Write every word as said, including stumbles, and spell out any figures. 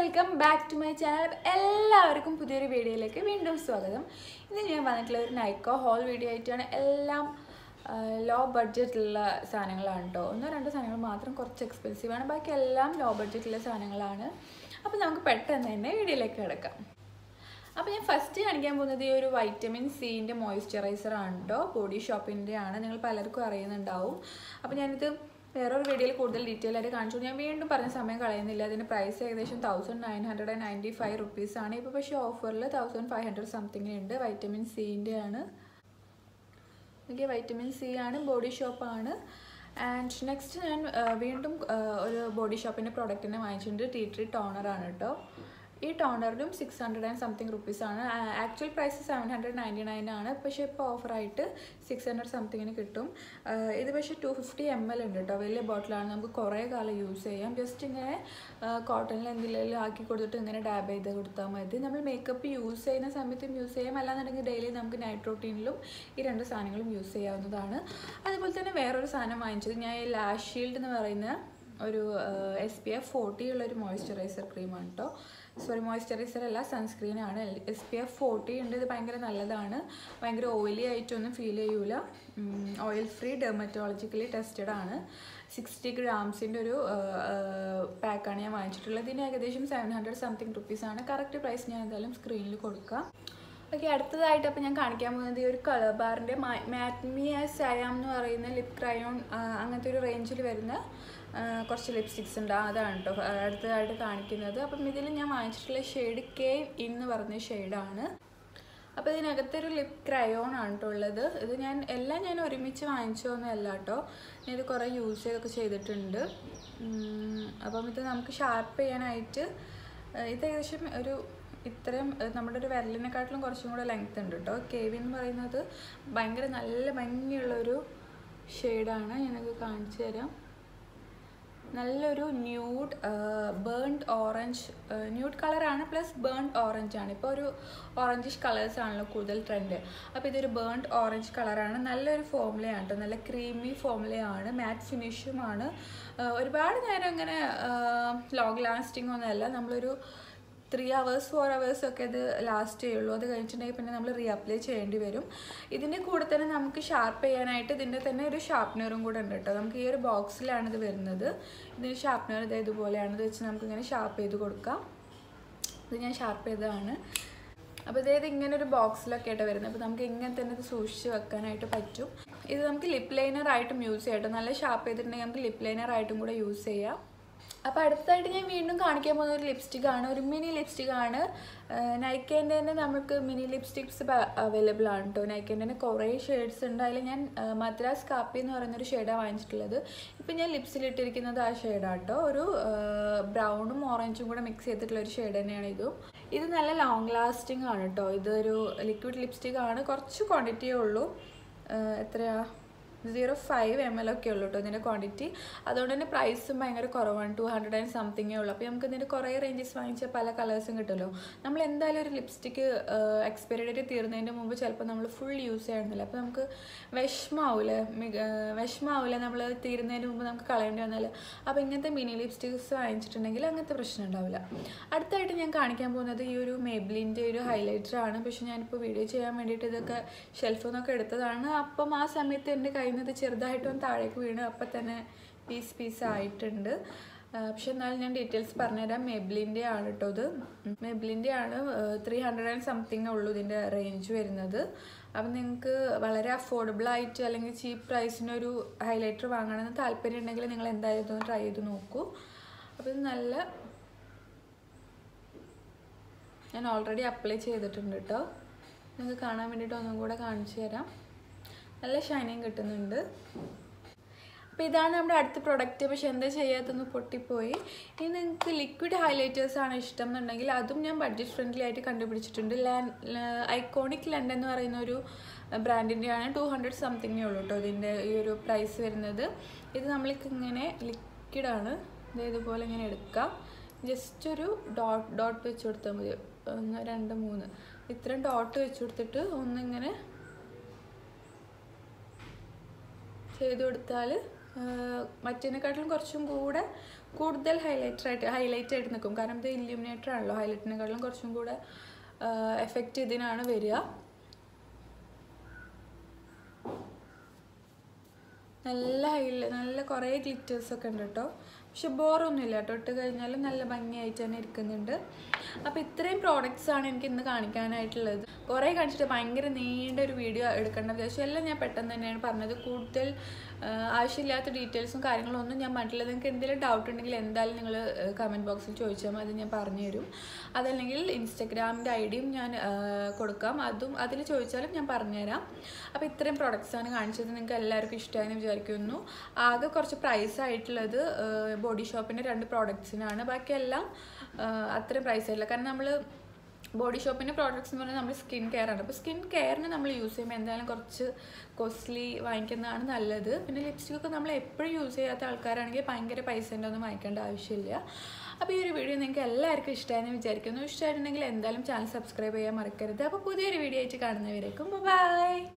welcome back to my channel. എല്ലാവർക്കും പുതിയൊരു വീഡിയോയിലേക്ക് വീണ്ടും സ്വാഗതം. ഇന്ന് ഞാൻ വന്നിട്ടുള്ള ഒരു NYKAA haul വീഡിയോ ആയിട്ടാണ്. എല്ലാം ലോ ബഡ്ജറ്റുള്ള സാധനങ്ങളാണ് ട്ടോ. ഒന്നോ രണ്ടോ സാധനങ്ങൾ മാത്രം കുറച്ച് എക്സ്പെൻസീവ് ആണ്. ബാക്കി എല്ലാം ലോ ബഡ്ജറ്റുള്ള സാധനങ്ങളാണ്. അപ്പോൾ നമുക്ക് പെട്ടെന്ന് തന്നെ വീഡിയോയിലേക്ക് കിടക്കാം. അപ്പോൾ ഞാൻ ഫസ്റ്റ് കാണിക്കാൻ പോകുന്നത് ഈ ഒരു വൈറ്റമിൻ സിന്റെ മോയ്സ്ചറൈസർ ആണ് ട്ടോ. ബോഡി ഷോപ്പിന്റെ ആണ്. നിങ്ങൾ പലർക്കും അറിയുന്നുണ്ടാവും. അപ്പോൾ ഞാനിത് വേറൊരു വീഡിയോയിൽ കൂടുതൽ ഡീറ്റെയിൽ ആയിട്ട് കാണിച്ചു. ഞാൻ വീണ്ടും പറഞ്ഞ സമയം കളയുന്നില്ല. അതിൻ്റെ പ്രൈസ് ഏകദേശം thousand nine hundred and ninety five rupees ആണ്. ഇപ്പോൾ പക്ഷേ ഓഫറിൽ തൗസൻഡ് ഫൈവ് ഹൺഡ്രഡ് സംതിങ് ഉണ്ട്. വൈറ്റമിൻ സിൻ്റെ ആണ്. ഓക്കെ, വൈറ്റമിൻ സി ആണ്. ബോഡി ഷോപ്പാണ്. ആൻഡ് നെക്സ്റ്റ് ഞാൻ വീണ്ടും ഒരു ബോഡി ഷോപ്പിൻ്റെ പ്രോഡക്റ്റിനെ വാങ്ങിച്ചിട്ടുണ്ട്. ടീ ട്രീ ടോണറാണ് കേട്ടോ. ഈ ടോണറിനും സിക്സ് ഹൺഡ്രഡ് ആൻഡ് സംതിങ് റുപ്പീസാണ്. Actual price seven hundred ninety nine ആണ്. പക്ഷേ ഇപ്പോൾ ഓഫറായിട്ട് സിക്സ് ഹൺഡ്രഡ് സംതിങ്ങിന് കിട്ടും. ഇത് പക്ഷേ ടു ഫിഫ്റ്റി എം എൽ ഉണ്ട് കേട്ടോ. വലിയ ബോട്ടിലാണ്. നമുക്ക് കുറേ കാലം യൂസ് ചെയ്യാം. ജസ്റ്റ് ഇങ്ങനെ കോട്ടണിൽ എന്തെങ്കിലും ആക്കി കൊടുത്തിട്ട് ഇങ്ങനെ ഡാബ് ചെയ്ത് കൊടുത്താൽ മതി. നമ്മൾ മേക്കപ്പ് യൂസ് ചെയ്യുന്ന സമയത്തും യൂസ് ചെയ്യാം. അല്ലാന്നുണ്ടെങ്കിൽ ഡെയിലി നമുക്ക് നൈറ്റ് റൂട്ടീനിലും ഈ രണ്ട് സാധനങ്ങളും യൂസ് ചെയ്യാവുന്നതാണ്. അതുപോലെ തന്നെ വേറൊരു സാധനം വാങ്ങിച്ചത് ഞാൻ ഈ ലാഷ് ഷീൽഡ് എന്ന് പറയുന്ന ഒരു എസ് പി എഫ് ഫോർട്ടി ഉള്ളൊരു മോയ്സ്ചറൈസർ ക്രീമാണ് കേട്ടോ. സോറി, മോയ്സ്ചറൈസർ അല്ല, സൺസ്ക്രീനാണ്. എസ് പി എഫ് ഫോർട്ടി ഉണ്ട്. ഇത് ഭയങ്കര നല്ലതാണ്. ഭയങ്കര ഓയിലി ആയിട്ടൊന്നും ഫീൽ ചെയ്യൂല. ഓയിൽ ഫ്രീ, ഡെർമറ്റോളജിക്കലി ടെസ്റ്റഡ് ആണ്. സിക്സ്റ്റി ഗ്രാംസിൻ്റെ ഒരു പാക്കാണ് ഞാൻ വാങ്ങിച്ചിട്ടുള്ളത്. ഇതിന് ഏകദേശം സെവൻ ഹൺഡ്രഡ് സംതിങ് റുപ്പീസാണ്. കറക്റ്റ് പ്രൈസ് ഞാൻ എന്തായാലും സ്ക്രീനിൽ കൊടുക്കാം. ഓക്കെ, അടുത്തതായിട്ട് അപ്പോൾ ഞാൻ കാണിക്കാൻ പോകുന്നത് ഈ ഒരു കളർ ബാറിൻ്റെ മാറ്റ്മിയ സയാം എന്ന് പറയുന്ന ലിപ് ക്രയോൺ അങ്ങനത്തെ ഒരു റേഞ്ചിൽ വരുന്ന കുറച്ച് ലിപ്സ്റ്റിക്സ് ഉണ്ട്. അതാണ് കേട്ടോ അടുത്തതായിട്ട് കാണിക്കുന്നത്. അപ്പം ഇതിൽ ഞാൻ വാങ്ങിച്ചിട്ടുള്ള ഷെയ്ഡ് കെ എന്ന് പറഞ്ഞ ഷെയ്ഡാണ്. അപ്പോൾ ഇതിനകത്തൊരു ലിപ് ക്രയോൺ ആണ് കേട്ടോ ഉള്ളത്. ഇത് ഞാൻ എല്ലാം ഞാൻ ഒരുമിച്ച് വാങ്ങിച്ചതൊന്നും അല്ല കേട്ടോ. ഞാനിത് കുറേ യൂസ് ചെയ്തൊക്കെ ചെയ്തിട്ടുണ്ട്. അപ്പം ഇത് നമുക്ക് ഷാർപ്പ് ചെയ്യാനായിട്ട് ഇത് ഏകദേശം ഒരു ഇത്രയും നമ്മുടെ ഒരു വിരലിനെക്കാട്ടിലും കുറച്ചും കൂടെ ലെങ്ത് ഉണ്ട് കേട്ടോ. കെ വി എന്ന് പറയുന്നത് ഭയങ്കര നല്ല ഭംഗിയുള്ളൊരു ഷെയ്ഡാണ്. ഞാനത് കാണിച്ചു തരാം. നല്ലൊരു ന്യൂഡ് ബേൺഡ് ഓറഞ്ച് ന്യൂഡ് കളറാണ്, പ്ലസ് ബേൺഡ് ഓറഞ്ച് ആണ്. ഇപ്പോൾ ഒരു ഓറഞ്ചിഷ് കളേഴ്സ് ആണല്ലോ കൂടുതൽ ട്രെൻഡ്. അപ്പോൾ ഇതൊരു ബേൺഡ് ഓറഞ്ച് കളറാണ്. നല്ലൊരു ഫോമുലയാണ് കേട്ടോ. നല്ല ക്രീമി ഫോമുലയാണ്. മാറ്റ് ഫിനിഷുമാണ്. ഒരുപാട് നേരം ഇങ്ങനെ ലോങ് ലാസ്റ്റിംഗ് ഒന്നുമല്ല. നമ്മളൊരു ത്രീ അവേഴ്സ് ഫോർ അവേഴ്സ് ഒക്കെ ഇത് ലാസ്റ്റ് ചെയ്യുള്ളൂ. അത് കഴിഞ്ഞിട്ടുണ്ടെങ്കിൽ പിന്നെ നമ്മൾ റീ അപ്ലൈ ചെയ്യേണ്ടി വരും. ഇതിൻ്റെ കൂടെ തന്നെ നമുക്ക് ഷാർപ്പ് ചെയ്യാനായിട്ട് ഇതിൻ്റെ തന്നെ ഒരു ഷാർപ്പ്നറും കൂടെ ഉണ്ട് കേട്ടോ. നമുക്ക് ഈ ഒരു ബോക്സിലാണ് ഇത് വരുന്നത്. ഇതിന് ഷാർപ്പ്നർ ഇത് ഇതുപോലെയാണ്. ഇത് വെച്ച് നമുക്കിങ്ങനെ ഷാർപ്പ് ചെയ്ത് കൊടുക്കാം. ഇത് ഞാൻ ഷാർപ്പ് ചെയ്തതാണ്. അപ്പോൾ ഇതായത് ഇങ്ങനെ ഒരു ബോക്സിലൊക്കെ ആയിട്ട് വരുന്നത്. അപ്പോൾ നമുക്ക് ഇങ്ങനെ തന്നെ ഇത് സൂക്ഷിച്ച് വെക്കാനായിട്ട് പറ്റും. ഇത് നമുക്ക് ലിപ്പ് ലൈനറായിട്ടും യൂസ് ചെയ്യാം കേട്ടോ. നല്ല ഷാർപ്പ് ചെയ്തിട്ടുണ്ടെങ്കിൽ നമുക്ക് ലിപ്പ് ലൈനറായിട്ടും കൂടെ യൂസ് ചെയ്യാം. അപ്പോൾ അടുത്തായിട്ട് ഞാൻ വീണ്ടും കാണിക്കാൻ പോകുന്ന ഒരു ലിപ്സ്റ്റിക്കാണ്. ഒരു മിനി ലിപ്സ്റ്റിക്കാണ്. നൈക്കേൻ്റെ തന്നെ നമുക്ക് മിനി ലിപ്സ്റ്റിക്സ് അവൈലബിൾ ആണ് കേട്ടോ. നൈക്കേൻ്റെ തന്നെ കുറേ ഷെയ്ഡ്സ് ഉണ്ട്. അതിൽ ഞാൻ മദ്രാസ് കാപ്പി എന്ന് പറയുന്നൊരു ഷെയ്ഡാണ് വാങ്ങിച്ചിട്ടുള്ളത്. ഇപ്പം ഞാൻ ലിപ്സിലിട്ടിരിക്കുന്നത് ആ ഷെയ്ഡാണ് കേട്ടോ. ഒരു ബ്രൗണും ഓറഞ്ചും കൂടെ മിക്സ് ചെയ്തിട്ടുള്ള ഒരു ഷെയ്ഡ് തന്നെയാണ് ഇതും. ഇത് നല്ല ലോങ് ലാസ്റ്റിംഗ് ആണ് കേട്ടോ. ഇതൊരു ലിക്വിഡ് ലിപ്സ്റ്റിക്കാണ്. കുറച്ച് ക്വാണ്ടിറ്റിയേ ഉള്ളൂ. എത്രയാ സീറോ ഫൈവ് എം എൽ ഒക്കെ ഉള്ളൂ കേട്ടോ ഇതിൻ്റെ ക്വാണ്ടിറ്റി. അതുകൊണ്ട് തന്നെ പ്രൈസും ഭയങ്കര കുറവാണ്. ടു ഹൺഡ്രഡ് ആൻഡ് സംതിങ്ങേ ഉള്ളൂ. അപ്പോൾ നമുക്ക് ഇതിൻ്റെ കുറേ റേഞ്ചസ് വാങ്ങിച്ചാൽ പല കളേഴ്സും കിട്ടുമല്ലോ. നമ്മൾ എന്തായാലും ഒരു ലിപ്സ്റ്റിക്ക് എക്സ്പയറി ഡേറ്റ് തീർന്നതിൻ്റെ മുമ്പ് ചിലപ്പോൾ നമ്മൾ ഫുൾ യൂസ് ചെയ്യണമെന്നില്ല. അപ്പോൾ നമുക്ക് വിഷമാവില്ല വിഷമാവില്ല നമ്മൾ തീരുന്നതിന് മുമ്പ് നമുക്ക് കളയേണ്ടി വന്നാൽ. അപ്പോൾ ഇങ്ങനത്തെ മിനി ലിപ്സ്റ്റിക്സ് വാങ്ങിച്ചിട്ടുണ്ടെങ്കിൽ അങ്ങനത്തെ പ്രശ്നം ഉണ്ടാവില്ല. അടുത്തായിട്ട് ഞാൻ കാണിക്കാൻ പോകുന്നത് ഈ ഒരു മേബ്ലിൻ്റെ ഒരു ഹൈലൈറ്ററാണ്. പക്ഷേ ഞാനിപ്പോൾ വീഡിയോ ചെയ്യാൻ വേണ്ടിയിട്ട് ഇതൊക്കെ ഷെൽഫിൽ നിന്നൊക്കെ എടുത്തതാണ്. അപ്പം ആ സമയത്ത് എൻ്റെ കയ്യിൽ നിന്ന് ഇത് ചെറുതായിട്ടൊന്ന് താഴേക്ക് വീണ് അപ്പം തന്നെ പീസ് പീസ് ആയിട്ടുണ്ട്. പക്ഷെ എന്നാലും ഞാൻ ഡീറ്റെയിൽസ് പറഞ്ഞുതരാം. മെബ്ലിൻ്റെ ആണ് കേട്ടോ. ഇത് മെബ്ലിൻ്റെ ആണ്. ത്രീ ഹൺഡ്രഡ് ആൻഡ് സംതിങ് ഉള്ളൂ ഇതിൻ്റെ റേഞ്ച് വരുന്നത്. അപ്പം നിങ്ങൾക്ക് വളരെ അഫോർഡബിൾ ആയിട്ട് അല്ലെങ്കിൽ ചീപ്പ് പ്രൈസിനൊരു ഹൈലൈറ്റർ വാങ്ങണമെന്ന് താല്പര്യം ഉണ്ടെങ്കിൽ നിങ്ങൾ എന്തായാലും ഇതൊന്ന് ട്രൈ ചെയ്ത് നോക്കൂ. അപ്പോൾ ഇത് നല്ല ഞാൻ ഓൾറെഡി അപ്ലൈ ചെയ്തിട്ടുണ്ട് കേട്ടോ. നിങ്ങൾക്ക് കാണാൻ വേണ്ടിയിട്ട് ഒന്നും കൂടെ കാണിച്ചു തരാം. നല്ല ഷൈനിങ് കിട്ടുന്നുണ്ട്. അപ്പോൾ ഇതാണ് നമ്മുടെ അടുത്ത പ്രൊഡക്റ്റ്. പക്ഷെ എന്താ ചെയ്യാത്തൊന്ന് പൊട്ടിപ്പോയി. ഇനി നിങ്ങൾക്ക് ലിക്വിഡ് ഹൈലൈറ്റേഴ്സാണ് ഇഷ്ടം എന്നുണ്ടെങ്കിൽ അതും ഞാൻ ബഡ്ജറ്റ് ഫ്രണ്ട്ലി ആയിട്ട് കണ്ടുപിടിച്ചിട്ടുണ്ട്. ലാൻ ഐക്കോണിക് ലണ്ടൻ എന്ന് പറയുന്ന ഒരു ബ്രാൻഡിൻ്റെയാണ്. ടു ഹൺഡ്രഡ് സംതിങ്ങേ ഉള്ളൂ കേട്ടോ ഇതിൻ്റെ ഈ ഒരു പ്രൈസ് വരുന്നത്. ഇത് നമ്മൾക്ക് ഇങ്ങനെ ലിക്വിഡാണ്. ഇത് ഇതുപോലെ ഇങ്ങനെ എടുക്കാം. ജസ്റ്റ് ഒരു ഡോട്ട് ഡോട്ട് വെച്ച് കൊടുത്താൽ മതി. ഒന്ന് രണ്ട് മൂന്ന് ഇത്രയും ഡോട്ട് വെച്ച് കൊടുത്തിട്ട് ഒന്നിങ്ങനെ ചെയ്ത് കൊടുത്താൽ മറ്റേതിനെക്കാട്ടിലും കുറച്ചും കൂടെ കൂടുതൽ ഹൈലൈറ്റർ ആയിട്ട് ഹൈലൈറ്റ് ആയിട്ട് നിൽക്കും. കാരണം ഇത് ഇല്യൂമിനേറ്റർ ആണല്ലോ, ഹൈലൈറ്റിനെക്കാളും കുറച്ചും കൂടെ എഫക്റ്റ് ഇതിനാണ് വരിക. നല്ല ഹൈല നല്ല കുറേ ഗ്ലിറ്റേഴ്സൊക്കെ ഉണ്ട് കേട്ടോ. പക്ഷെ ബോറൊന്നുമില്ല കേട്ടോ, ഇട്ട് കഴിഞ്ഞാലും നല്ല ഭംഗിയായിട്ട് തന്നെ ഇരിക്കുന്നുണ്ട്. അപ്പോൾ ഇത്രയും പ്രോഡക്റ്റ്സാണ് എനിക്ക് ഇന്ന് കാണിക്കാനായിട്ടുള്ളത്. കുറേ കാണിച്ചിട്ട് ഭയങ്കര നീണ്ട ഒരു വീഡിയോ എടുക്കേണ്ട വിചാരിച്ചു. എല്ലാം ഞാൻ പെട്ടെന്ന് തന്നെയാണ് പറഞ്ഞത്. കൂടുതൽ ആവശ്യമില്ലാത്ത ഡീറ്റെയിൽസും കാര്യങ്ങളും ഒന്നും ഞാൻ പറഞ്ഞില്ല. നിങ്ങൾക്ക് എന്തെങ്കിലും ഡൗട്ട് ഉണ്ടെങ്കിൽ എന്തായാലും നിങ്ങൾ കമൻറ്റ് ബോക്സിൽ ചോദിച്ചാൽ മതി, അത് ഞാൻ പറഞ്ഞു തരും. അതല്ലെങ്കിൽ ഇൻസ്റ്റഗ്രാമിൻ്റെ ഐ ഡിയും ഞാൻ കൊടുക്കാം, അതും അതിൽ ചോദിച്ചാലും ഞാൻ പറഞ്ഞുതരാം. അപ്പോൾ ഇത്രയും പ്രോഡക്റ്റ്സാണ് കാണിച്ചത്. നിങ്ങൾക്ക് എല്ലാവർക്കും ഇഷ്ടമായെന്ന് വിചാരിക്കുന്നു. ആകെ കുറച്ച് പ്രൈസ് ആയിട്ടുള്ളത് ബോഡി ഷോപ്പിൻ്റെ രണ്ട് പ്രോഡക്റ്റ്സിനാണ്. ബാക്കിയെല്ലാം അത്രയും പ്രൈസ് ആയില്ല. കാരണം നമ്മൾ ബോഡി ഷോപ്പിൻ്റെ പ്രോഡക്റ്റ്സ് എന്ന് പറഞ്ഞാൽ നമ്മൾ സ്കിൻ കെയർ ആണ്. അപ്പോൾ സ്കിൻ കെയറിന് നമ്മൾ യൂസ് ചെയ്യുമ്പോൾ എന്തായാലും കുറച്ച് കോസ്റ്റ്ലി വാങ്ങിക്കുന്നതാണ് നല്ലത്. പിന്നെ ലിപ്സ്റ്റിക്കൊക്കെ നമ്മൾ എപ്പോഴും യൂസ് ചെയ്യാത്ത ആൾക്കാരാണെങ്കിൽ ഭയങ്കര പൈസേൻ്റെ ഒന്നും വാങ്ങിക്കേണ്ട ആവശ്യമില്ല. അപ്പോൾ ഈ ഒരു വീഡിയോ നിങ്ങൾക്ക് എല്ലാവർക്കും ഇഷ്ടമായെന്ന് വിചാരിക്കുന്നു. ഇഷ്ടമായിട്ടുണ്ടെങ്കിൽ എന്തായാലും ചാനൽ സബ്സ്ക്രൈബ് ചെയ്യാൻ മറക്കരുത്. അപ്പോൾ പുതിയൊരു വീഡിയോ ആയിട്ട് കാണുന്നവരേക്കും ബൈ.